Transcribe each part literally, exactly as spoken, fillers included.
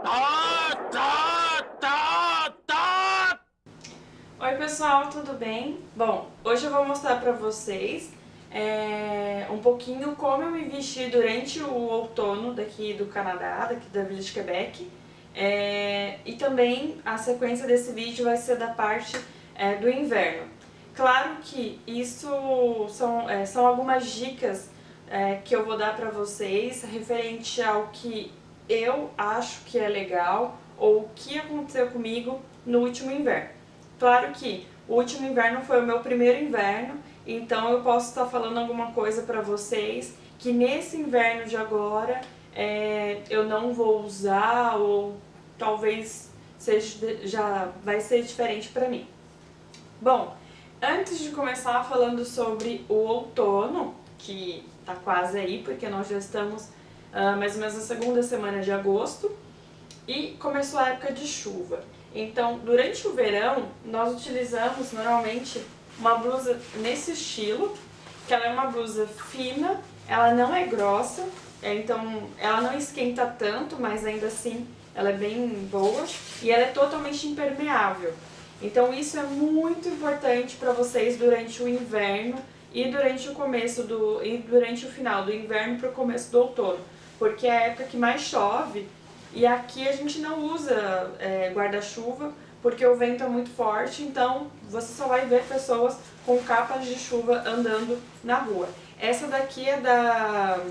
Tá, tá, tá, tá. Oi pessoal, tudo bem? Bom, hoje eu vou mostrar pra vocês é, um pouquinho como eu me vesti durante o outono daqui do Canadá, daqui da Vila de Quebec. É, e também a sequência desse vídeo vai ser da parte é, do inverno. Claro que isso são, é, são algumas dicas é, que eu vou dar pra vocês referente ao que eu acho que é legal ou o que aconteceu comigo no último inverno. Claro que o último inverno foi o meu primeiro inverno, então eu posso estar falando alguma coisa pra vocês que nesse inverno de agora é, eu não vou usar ou talvez seja, já vai ser diferente pra mim. Bom, antes de começar falando sobre o outono, que tá quase aí, porque nós já estamos uh, mais ou menos na segunda semana de agosto, e começou a época de chuva. Então, durante o verão, nós utilizamos normalmente uma blusa nesse estilo, que ela é uma blusa fina, ela não é grossa, é, então ela não esquenta tanto, mas ainda assim ela é bem boa, e ela é totalmente impermeável. Então isso é muito importante para vocês durante o inverno e durante o começo do e durante o final do inverno para o começo do outono, porque é a época que mais chove. E aqui a gente não usa é, guarda-chuva porque o vento é muito forte, então você só vai ver pessoas com capas de chuva andando na rua. Essa daqui é da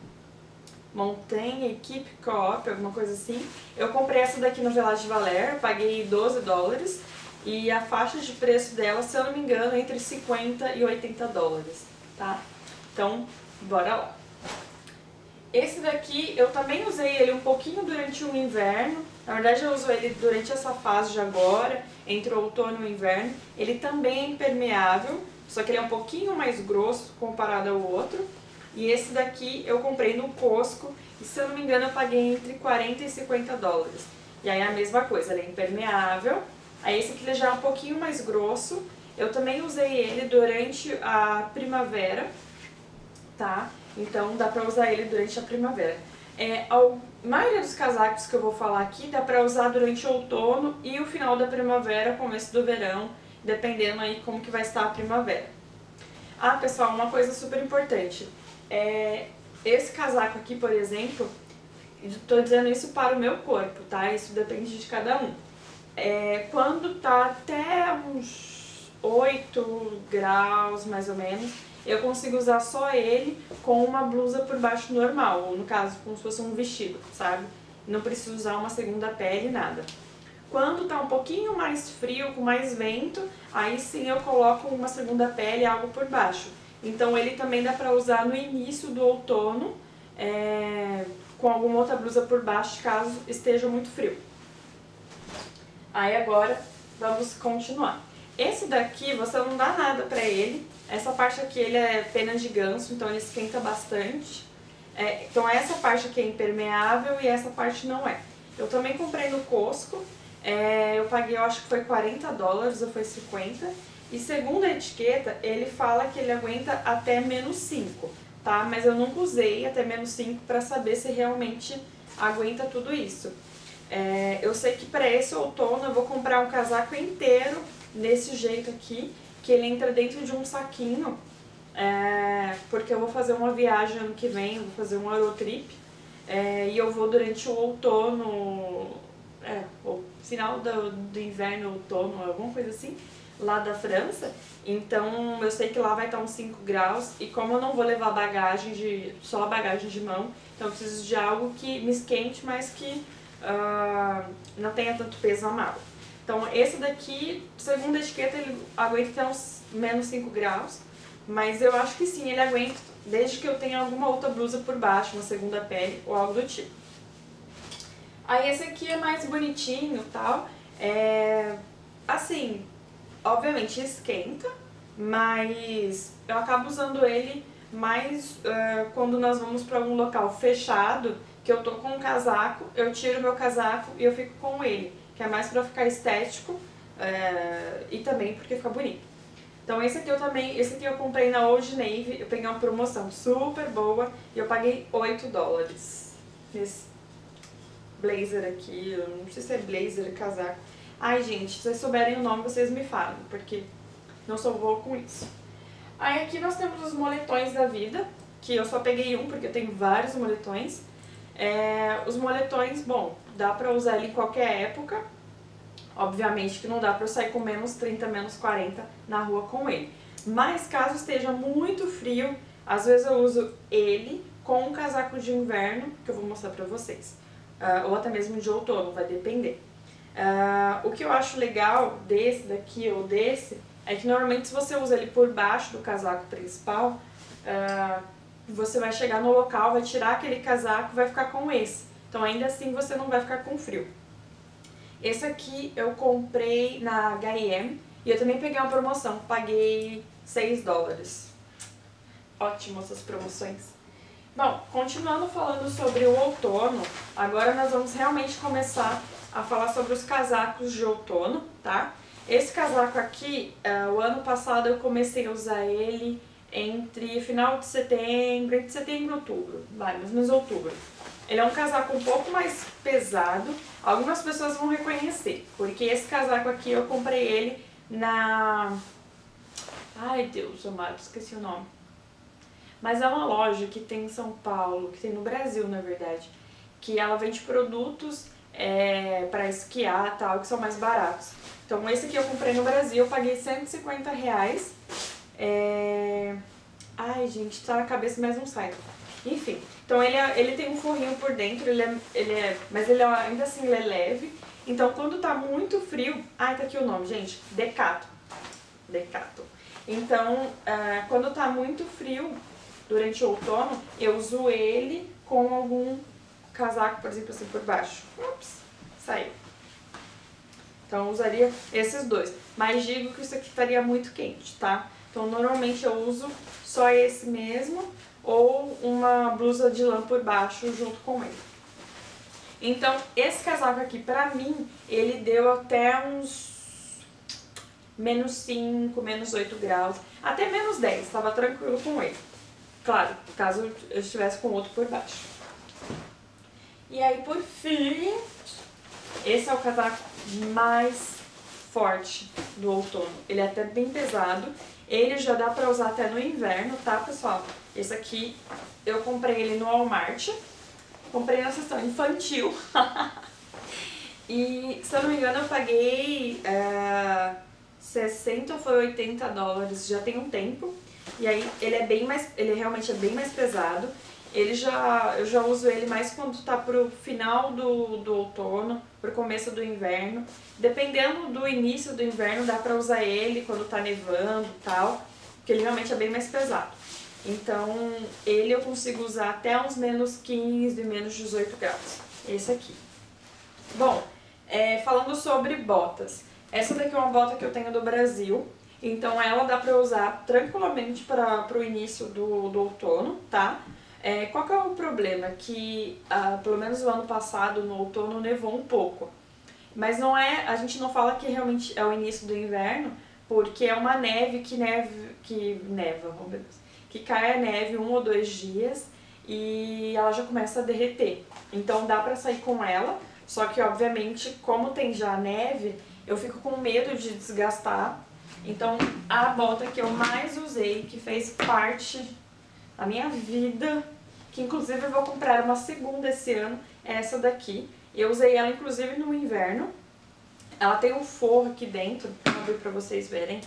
Montaigne Equipe Co-op, alguma coisa assim. Eu comprei essa daqui no Village Valère, paguei doze dólares e a faixa de preço dela, se eu não me engano, é entre cinquenta e oitenta dólares, tá? Então, bora lá. Esse daqui, eu também usei ele um pouquinho durante o inverno, na verdade eu uso ele durante essa fase de agora, entre o outono e o inverno. Ele também é impermeável, só que ele é um pouquinho mais grosso comparado ao outro. E esse daqui eu comprei no Costco, e se eu não me engano eu paguei entre quarenta e cinquenta dólares. E aí a mesma coisa, ele é impermeável. Aí esse aqui ele já é um pouquinho mais grosso, eu também usei ele durante a primavera, tá? Então dá pra usar ele durante a primavera. É, a maioria dos casacos que eu vou falar aqui dá pra usar durante o outono e o final da primavera, começo do verão, dependendo aí como que vai estar a primavera. Ah, pessoal, uma coisa super importante. É, esse casaco aqui, por exemplo, estou dizendo isso para o meu corpo, tá? Isso depende de cada um. É, quando tá até uns oito graus, mais ou menos, eu consigo usar só ele com uma blusa por baixo normal, ou no caso, como se fosse um vestido, sabe? Não preciso usar uma segunda pele, nada. Quando tá um pouquinho mais frio, com mais vento, aí sim eu coloco uma segunda pele, algo por baixo. Então ele também dá pra usar no início do outono, é, com alguma outra blusa por baixo, caso esteja muito frio. Aí agora vamos continuar. Esse daqui você não dá nada pra ele. Essa parte aqui ele é pena de ganso, então ele esquenta bastante. É, então essa parte aqui é impermeável e essa parte não é. Eu também comprei no Costco. É, eu paguei, eu acho que foi quarenta dólares ou foi cinquenta. E segundo a etiqueta, ele fala que ele aguenta até menos cinco, tá? Mas eu nunca usei até menos cinco pra saber se realmente aguenta tudo isso. É, eu sei que para esse outono eu vou comprar um casaco inteiro desse jeito aqui, que ele entra dentro de um saquinho, é, porque eu vou fazer uma viagem ano que vem, eu vou fazer um Eurotrip, é, e eu vou durante o outono, é, o final do, do inverno, outono, alguma coisa assim, lá da França. Então eu sei que lá vai estar uns cinco graus, e como eu não vou levar bagagem, de, só bagagem de mão, então eu preciso de algo que me esquente, mas que Uh, não tenha tanto peso na mala. Então esse daqui, segundo a etiqueta, ele aguenta até uns menos cinco graus, mas eu acho que sim, ele aguenta, desde que eu tenha alguma outra blusa por baixo, uma segunda pele ou algo do tipo. Aí esse aqui é mais bonitinho e tal, é, assim, obviamente esquenta, mas eu acabo usando ele mais uh, quando nós vamos para algum local fechado, que eu tô com um casaco, eu tiro meu casaco e eu fico com ele, que é mais pra ficar estético é, e também porque fica bonito. Então esse aqui eu também, esse aqui eu comprei na Old Navy, eu peguei uma promoção super boa e eu paguei oito dólares nesse. blazer aqui, eu não sei se é blazer, casaco. Ai, gente, se vocês souberem o nome, vocês me falam, porque não sou boa com isso. Aí aqui nós temos os moletões da vida, que eu só peguei um, porque eu tenho vários moletões. É, os moletões, bom, dá pra usar ele em qualquer época. Obviamente que não dá pra eu sair com menos trinta, menos quarenta na rua com ele. Mas caso esteja muito frio, às vezes eu uso ele com um casaco de inverno, que eu vou mostrar pra vocês. Uh, ou até mesmo de outono, vai depender. Uh, o que eu acho legal desse daqui ou desse, é que normalmente se você usa ele por baixo do casaco principal, uh, você vai chegar no local, vai tirar aquele casaco e vai ficar com esse. Então ainda assim você não vai ficar com frio. Esse aqui eu comprei na H e M e eu também peguei uma promoção, paguei seis dólares. Ótimo essas promoções. Bom, continuando falando sobre o outono, agora nós vamos realmente começar a falar sobre os casacos de outono, tá? Esse casaco aqui, uh, o ano passado eu comecei a usar ele entre final de setembro, entre setembro e outubro, vai, mais ou menos outubro. Ele é um casaco um pouco mais pesado, algumas pessoas vão reconhecer, porque esse casaco aqui eu comprei ele na... Ai Deus amado, esqueci o nome. Mas é uma loja que tem em São Paulo, que tem no Brasil na verdade, que ela vende produtos é, para esquiar e tal, que são mais baratos. Então esse aqui eu comprei no Brasil, eu paguei cento e cinquenta reais. É... Ai gente, tá na cabeça mas não sai. Enfim, então ele, é, ele tem um forrinho por dentro, ele é, ele é, mas ele é, ainda assim ele é leve. Então quando tá muito frio... Ai, tá aqui o nome, gente, Decato. Decato. Então, uh, quando tá muito frio, durante o outono, eu uso ele com algum casaco, por exemplo, assim, por baixo. Ups, saiu. Então eu usaria esses dois. Mas digo que isso aqui estaria muito quente, tá? Então normalmente eu uso só esse mesmo ou uma blusa de lã por baixo junto com ele. Então esse casaco aqui pra mim, ele deu até uns menos cinco, menos oito graus, até menos dez, tava tranquilo com ele. Claro, caso eu estivesse com outro por baixo. E aí por fim, esse é o casaco mais forte do outono. Ele é até bem pesado. Ele já dá pra usar até no inverno, tá, pessoal? Esse aqui, eu comprei ele no Walmart. Comprei na seção infantil. E, se eu não me engano, eu paguei é, sessenta ou foi oitenta dólares. Já tem um tempo. E aí, ele é bem mais... Ele realmente é bem mais pesado. Ele já, eu já uso ele mais quando tá pro final do, do outono, pro começo do inverno. Dependendo do início do inverno, dá pra usar ele quando tá nevando e tal, porque ele realmente é bem mais pesado. Então, ele eu consigo usar até uns menos quinze, menos dezoito graus. Esse aqui. Bom, é, falando sobre botas. Essa daqui é uma bota que eu tenho do Brasil. Então, ela dá pra usar tranquilamente para pro início do, do outono, tá? É, qual que é o problema? Que, ah, pelo menos no ano passado, no outono, nevou um pouco. Mas não é, a gente não fala que realmente é o início do inverno, porque é uma neve que, neve, que neva, oh meu Deus, que cai a neve um ou dois dias e ela já começa a derreter. Então dá pra sair com ela, só que obviamente, como tem já neve, eu fico com medo de desgastar. Então a bota que eu mais usei, que fez parte da minha vida, que inclusive eu vou comprar uma segunda esse ano, é essa daqui. Eu usei ela inclusive no inverno. Ela tem um forro aqui dentro, vou abrir pra vocês verem.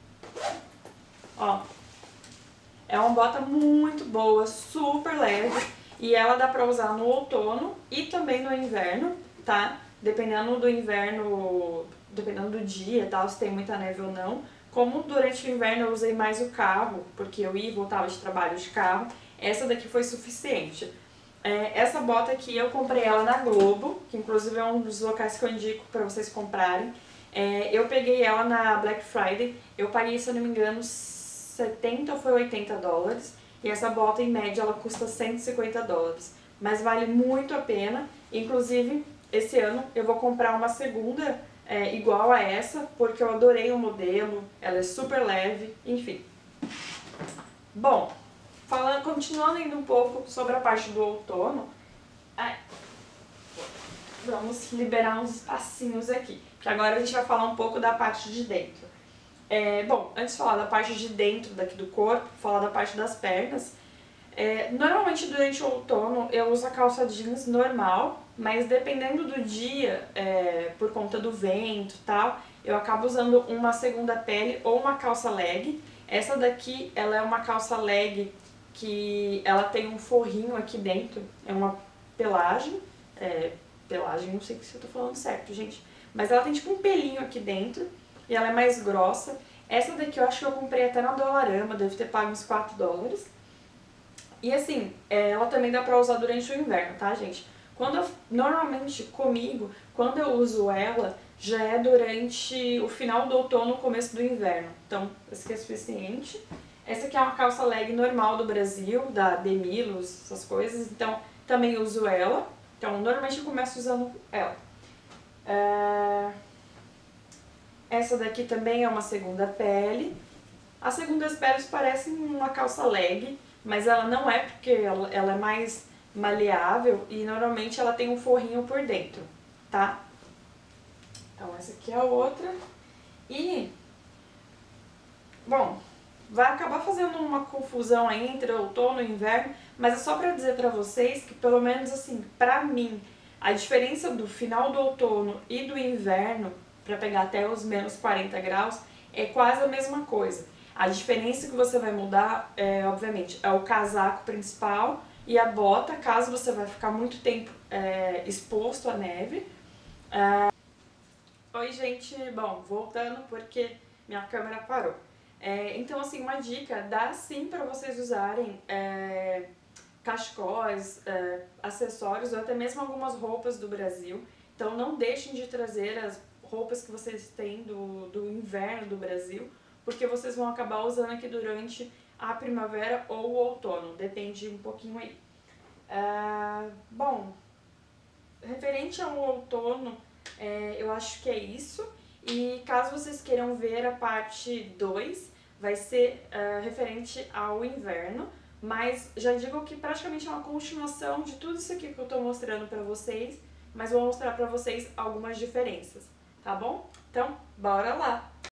Ó. É uma bota muito boa, super leve. E ela dá pra usar no outono e também no inverno, tá? Dependendo do inverno, dependendo do dia, tal, se tem muita neve ou não. Como durante o inverno eu usei mais o carro, porque eu ia e voltava de trabalho de carro, essa daqui foi suficiente. É, essa bota aqui eu comprei ela na Globo, que inclusive é um dos locais que eu indico para vocês comprarem. É, eu peguei ela na Black Friday, eu paguei, se eu não me engano, setenta ou foi oitenta dólares. E essa bota, em média, ela custa cento e cinquenta dólares. Mas vale muito a pena. Inclusive, esse ano eu vou comprar uma segunda é, igual a essa, porque eu adorei o modelo, ela é super leve, enfim. Bom, falando, continuando ainda um pouco sobre a parte do outono, ai, vamos liberar uns espacinhos aqui, que agora a gente vai falar um pouco da parte de dentro. É, bom, antes de falar da parte de dentro daqui do corpo, falar da parte das pernas, é, normalmente durante o outono eu uso a calça jeans normal, mas dependendo do dia, é, por conta do vento e tal, eu acabo usando uma segunda pele ou uma calça leg. Essa daqui, ela é uma calça leg que ela tem um forrinho aqui dentro, é uma pelagem, é, pelagem, não sei se eu tô falando certo, gente, mas ela tem tipo um pelinho aqui dentro e ela é mais grossa. Essa daqui eu acho que eu comprei até na Dollarama, deve ter pago uns quatro dólares. E assim, ela também dá pra usar durante o inverno, tá, gente? Quando eu, normalmente, comigo, quando eu uso ela, já é durante o final do outono, começo do inverno. Então, esse aqui é suficiente. Essa aqui é uma calça leg normal do Brasil, da Demilos, essas coisas. Então, também uso ela. Então, normalmente eu começo usando ela. É... Essa daqui também é uma segunda pele. As segundas peles parecem uma calça leg, mas ela não é, porque ela, ela é mais maleável e normalmente ela tem um forrinho por dentro, tá? Então essa aqui é a outra. E, bom, vai acabar fazendo uma confusão aí entre outono e inverno, mas é só pra dizer pra vocês que, pelo menos assim, pra mim, a diferença do final do outono e do inverno, pra pegar até os menos quarenta graus, é quase a mesma coisa. A diferença que você vai mudar, é, obviamente, é o casaco principal e a bota, caso você vai ficar muito tempo é, exposto à neve. É... Oi, gente. Bom, voltando porque minha câmera parou. É, então, assim, uma dica, dá sim pra vocês usarem é, cachecóis, é, acessórios ou até mesmo algumas roupas do Brasil. Então, não deixem de trazer as roupas que vocês têm do, do inverno do Brasil, porque vocês vão acabar usando aqui durante a primavera ou o outono, depende um pouquinho aí. Uh, bom, referente ao outono, é, eu acho que é isso. E caso vocês queiram ver a parte dois, vai ser uh, referente ao inverno, mas já digo que praticamente é uma continuação de tudo isso aqui que eu tô mostrando pra vocês, mas vou mostrar pra vocês algumas diferenças, tá bom? Então, bora lá!